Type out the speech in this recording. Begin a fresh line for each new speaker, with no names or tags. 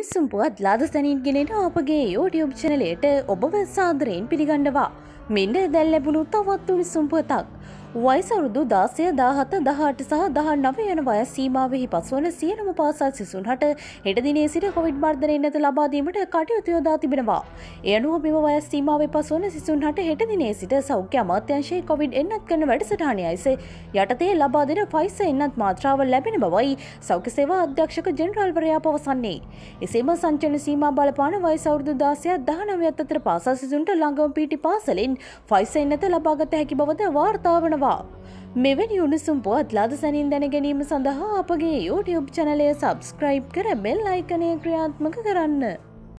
උණුසුම් පුවත් ලාද සැනින් ගෙනෙන අපගේ YouTube චැනලයට ඔබව සාදරයෙන් පිළිගන්නවා. මෙන්න දැන් ලැබුණු තවත් උණුසුම් පුවතක්. වයස අවුරුදු 16, 17, 18 සහ 19 යන වයස් සීමාවෙහි පසුවන සියලුම පාසල් සිසුන්ට හෙට දිනේ සිට කොවිඩ් මර්ධනය නැත ලබා දීමට කටයුතු යොදා තිබෙනවා. ඒ අනුව මෙම වයස් සීමාවේ පසුවන සිසුන්ට හෙට දිනේ සිට සෞඛ්‍ය අමාත්‍යාංශයේ කොවිඩ් එන්නත් කරන වැඩසටහන යටතේ ලබා දෙන ෆයිසර් එන්නත් මාත්‍රාව ලැබෙන බවයි සෞඛ්‍ය සේවා අධ්‍යක්ෂක ජෙනරාල්වරයා පවසන්නේ. එසේම සංචලන සීමා බලපාන වයස අවුරුදු 16, 19 අතර පාසල් සිසුන්ට ළඟම පීටි පාසලෙන් ෆයිසර් එන්නත ලබාගත හැකි බවද වාර්තා වනවා. මෙවැනි උණුසුම් පුවත් ලාද සැනින් දැන ගැනීම සඳහා අපගේ YouTube චැනලය සබ්ස්ක්‍රයිබ් කර බෙල් අයිකනය ක්‍රියාත්මක කරන්න.